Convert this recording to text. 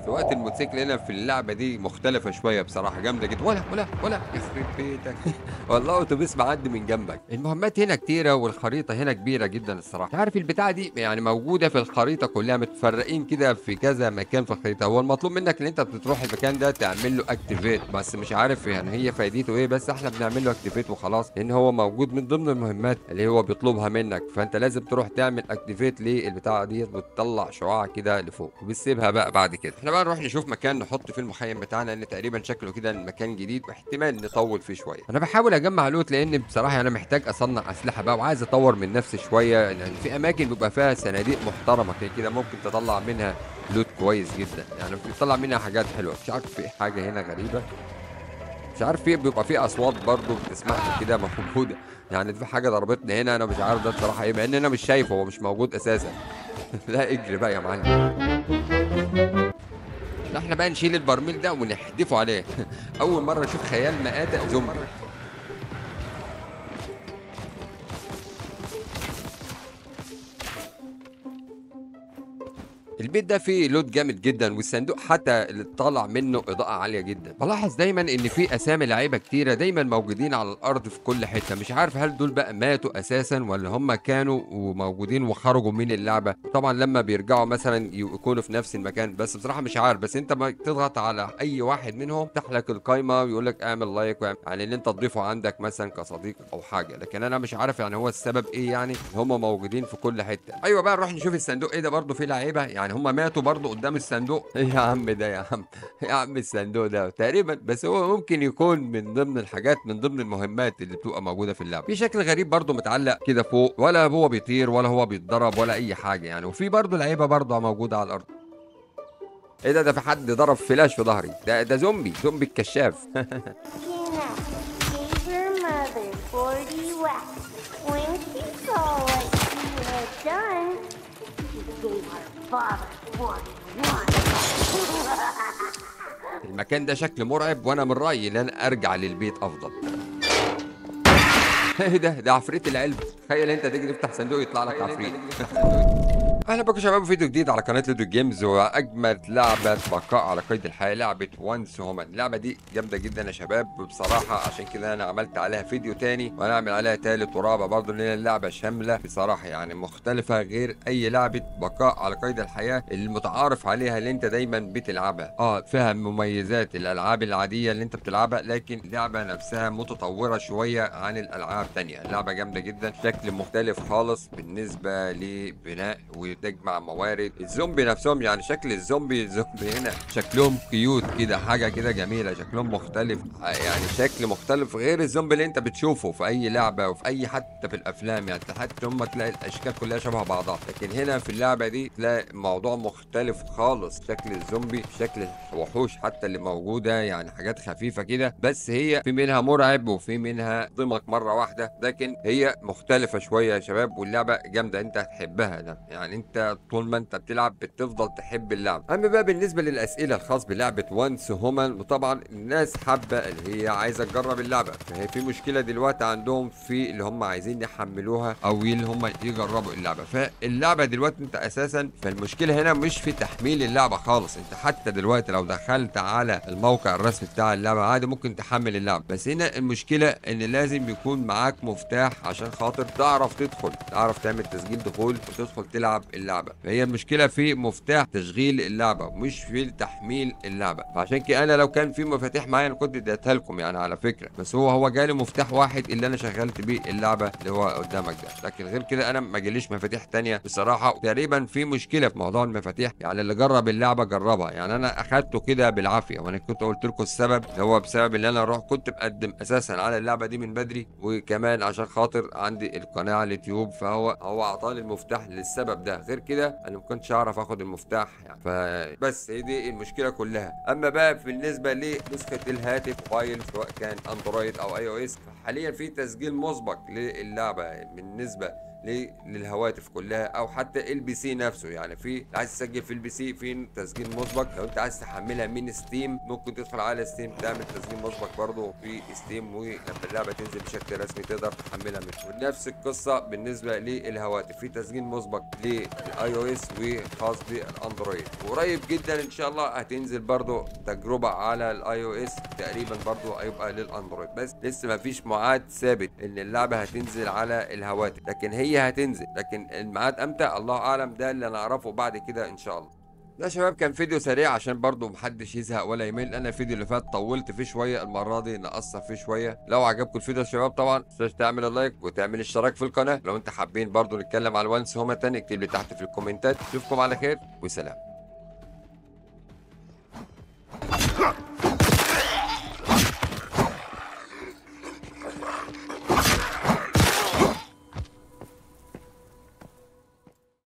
سواقة الموتوسيكل هنا في اللعبة دي مختلفة شوية بصراحة، جامدة جدًا. ولا يخرب بيتك والله أوتوبيس معدّي من جنبك. المهمات هنا كتيرة والخريطة هنا كبيرة جدًا الصراحة. أنت عارف البتاعة دي يعني موجودة في الخريطة كلّها، متفرّقين كده في كذا مكان في الخريطة. هو المطلوب منّك إن أنت بتروح المكان ده تعمل له activate، بس مش عارف يعني هي فايدته إيه، بس إحنا بنعمل له activate وخلاص، لإن هو موجود من ضمن المهمات اللي هو بيطلبها منّك، فأنت لازم تروح تعمل activate للبتاعة ديّة وتطلّع شعاع كده لفوق، وبتسيبها بقى بعد كده. إحنا بقى نروح نشوف مكان نحط فيه المخيم بتاعنا، لإن تقريبًا شكله كده المكان جديد واحتمال نطوّل فيه شوية. أنا باحاول أجمّع loot لإن بصراحة أنا محتاج أصنّع أسلحة بقى وعايز أطوّر من نفسي شوية، لإن في أماكن بيبقى فيها صناديق محترمة كده ممكن تطلّع منها loot كويس جدًا، يعني بتطلّع منها حاجات حلوة. مش عارف في حاجة هنا غريبة، مش عارف بيبقى في أصوات برضه بتسمعها كده موجودة. يعني في حاجة ضربتني هنا، أنا مش عارف ده بصراحة إيه، مع إن أنا مش شايفه، هو مش موجود أساسًا. لأ اجري بقى يا معلم. لأ إحنا بقى نشيل البرميل ده ونحدفه عليه. أول مرّة أشوف خيال مآتة زومبي. البيت ده فيه لود جامد جدًا، والصندوق حتى اللي طالع منه إضاءة عالية جدًا. بالاحظ دايمًا إن في أسامي لعيبة كتيرة دايمًا موجودين على الأرض في كل حتة، مش عارف هل دول بقى ماتوا أساسًا والّا هم كانوا وموجودين وخرجوا من اللعبة، وطبعًا لمّا بيرجعوا مثلًا يكونوا في نفس المكان، بس بصراحة مش عارف. بس أنت أمّا تضغط على أي واحد منهم يفتح لك القايمة ويقول لك اعمل لايك يعني إن أنت تضيفه عندك مثلًا كصديق أو حاجة، لكن أنا مش عارف يعني هو السبب إيه يعني إن هم موجودين في كل حتة. أيوه بقى نروح نشوف الصندوق إيه ده، برضه فيه لعيبة، يعني هم ماتوا برضه قدّام الصندوق. إيه يا عم ده يا عم، إيه يا عم الصندوق ده تقريبًا، بس هو ممكن يكون من ضمن الحاجات من ضمن المهمات اللي بتبقى موجودة في اللعبة. في شكل غريب برضه متعلق كده فوق، ولا هو بيطير ولا هو بيتضرب ولا أي حاجة يعني، وفي برضه لعيبة برضه موجودة على الأرض. إيه ده، ده في حد ضرب فلاش في ضهري، ده زومبي الكشاف. Tina gave her mother 40 whacks. When she saw what she had done, she gave her father 41. المكان ده شكله مرعب، وأنا من رأيي إن أنا أرجع للبيت أفضل. إيه ده، ده عفريت العلبة. تخيل أنت تيجي تفتح صندوق يطلع لك عفريت. اهلا بكم يا شباب في فيديو جديد على قناه لودو جيمز، واجمل لعبه بقاء على قيد الحياه لعبه وانس هومن. اللعبه دي جامده جدا يا شباب بصراحه، عشان كده انا عملت عليها فيديو تاني وهنعمل عليها تالت ورابع برضه، لان اللعبه شامله بصراحه يعني مختلفه غير اي لعبه بقاء على قيد الحياه المتعارف عليها اللي انت دايما بتلعبها. فيها مميزات الالعاب العاديه اللي انت بتلعبها، لكن اللعبه نفسها متطوره شويه عن الالعاب التانيه. اللعبه جامده جدا، شكل مختلف خالص بالنسبه لبناء وتجمع موارد. الزومبي نفسهم يعني شكل الزومبي هنا شكلهم كيوت كده، حاجه كده جميله، شكلهم مختلف، يعني شكل مختلف غير الزومبي اللي انت بتشوفه في اي لعبه وفي اي حتى في الافلام. يعني حتى هم تلاقي الاشكال كلها شبه بعضها، لكن هنا في اللعبه دي تلاقي موضوع مختلف خالص. شكل الزومبي، شكل الوحوش حتى اللي موجوده يعني حاجات خفيفه كده، بس هي في منها مرعب وفي منها ضمك مره واحده، لكن هي مختلفه شويه يا شباب، واللعبه جامده انت هتحبها. ده يعني انت طول ما انت بتلعب بتفضل تحب اللعبه. اما بقى بالنسبه للاسئله الخاص بلعبه وانس هومان، وطبعا الناس حابه اللي هي عايزه تجرب اللعبه، فهي في مشكله دلوقتي عندهم في اللي هم عايزين يحملوها او اللي هم يجربوا اللعبه. فاللعبه دلوقتي انت اساسا، فالمشكله هنا مش في تحميل اللعبه خالص. انت حتى دلوقتي لو دخلت على الموقع الرسمي بتاع اللعبه عادي ممكن تحمل اللعبه، بس هنا المشكله ان لازم يكون معاك مفتاح عشان خاطر تعرف تدخل، تعرف تعمل تسجيل دخول وتدخل تلعب اللعبه. فهي المشكله في مفتاح تشغيل اللعبه مش في تحميل اللعبه. فعشان كده انا لو كان في مفاتيح معايا انا كنت اديتها لكم يعني على فكره، بس هو جالي مفتاح واحد اللي انا شغلت بيه اللعبه اللي هو قدامك ده، لكن غير كده انا ما جاليش مفاتيح تانية بصراحه. تقريبا في مشكله في موضوع المفاتيح، يعني اللي جرب اللعبه جربها، يعني انا اخدته كده بالعافيه. وانا كنت قلت لكم السبب هو بسبب ان انا كنت مقدم اساسا على اللعبه دي من بدري، وكمان عشان خاطر عندي القناه على اليوتيوب، فهو اعطاني المفتاح للسبب ده. غير كده انا ما كنتش اعرف اخد المفتاح يعني. فبس هي دي المشكله كلها. اما بقى بالنسبه لنسخه الهاتف موبايل سواء كان اندرويد او اي او اس، فحاليا في تسجيل مسبق للعبه بالنسبه للهواتف كلها او حتى البي سي نفسه. يعني في عايز تسجل في البي سي في تسجيل مسبق، لو انت عايز تحملها من ستيم ممكن تدخل على ستيم تعمل تسجيل مسبق برضه في ستيم، ولما اللعبه تنزل بشكل رسمي تقدر تحملها منه. ونفس القصه بالنسبه للهواتف، في تسجيل مسبق للاي او اس وخاص بالاندرويد. وقريب جدا ان شاء الله هتنزل برضه تجربه على الاي او اس، تقريبا برضه هيبقى للاندرويد، بس لسه ما فيش ميعاد ثابت ان اللعبه هتنزل على الهواتف، لكن هي هتنزل، لكن الميعاد امتى الله اعلم، ده اللي نعرفه بعد كده ان شاء الله. ده يا شباب كان فيديو سريع عشان برضو محدش يزهق ولا يمل. انا الفيديو اللي فات طولت فيه شويه، المره دي نقصر فيه شويه. لو عجبكم الفيديو يا شباب طبعا متنساش تعمل اللايك وتعمل اشتراك في القناه. لو انت حابين برضو نتكلم على الونس هما تاني اكتب لي تحت في الكومنتات. اشوفكم على خير وسلام.